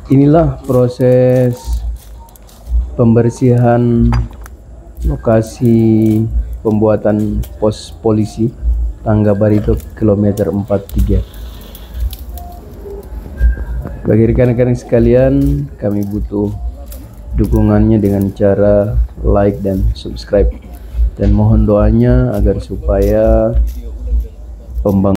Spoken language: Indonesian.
Inilah proses pembersihan lokasi pembuatan pos polisi Tangga Barito kilometer 43. Bagi rekan-rekan sekalian, kami butuh dukungannya dengan cara like dan subscribe, dan mohon doanya agar supaya pembangunan